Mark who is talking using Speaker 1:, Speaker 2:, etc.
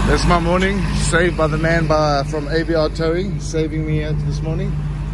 Speaker 1: That's my morning, saved by the man from ABR Towing, saving me this morning.